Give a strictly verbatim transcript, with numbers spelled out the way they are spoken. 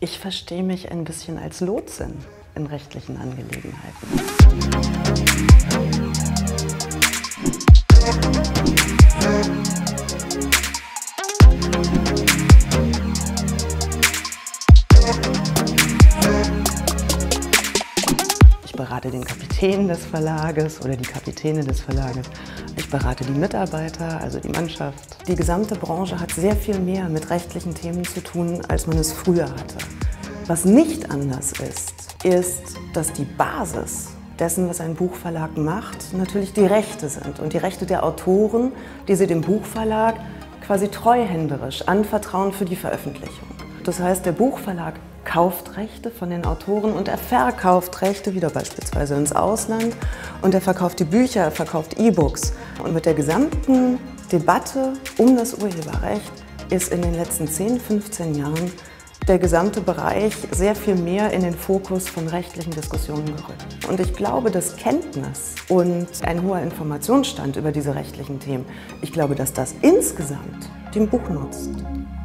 Ich verstehe mich ein bisschen als Lotsin in rechtlichen Angelegenheiten. Ich berate den Kapitän des Verlages oder die Kapitäne des Verlages. Ich berate die Mitarbeiter, also die Mannschaft. Die gesamte Branche hat sehr viel mehr mit rechtlichen Themen zu tun, als man es früher hatte. Was nicht anders ist, ist, dass die Basis dessen, was ein Buchverlag macht, natürlich die Rechte sind. Und die Rechte der Autoren, die sie dem Buchverlag quasi treuhänderisch anvertrauen für die Veröffentlichung. Das heißt, der Buchverlag kauft Rechte von den Autoren und er verkauft Rechte wieder beispielsweise ins Ausland und er verkauft die Bücher, er verkauft E-Books. Und mit der gesamten Debatte um das Urheberrecht ist in den letzten zehn, fünfzehn Jahren der gesamte Bereich sehr viel mehr in den Fokus von rechtlichen Diskussionen gerückt. Und ich glaube, dass Kenntnis und ein hoher Informationsstand über diese rechtlichen Themen, ich glaube, dass das insgesamt dem Buch nutzt.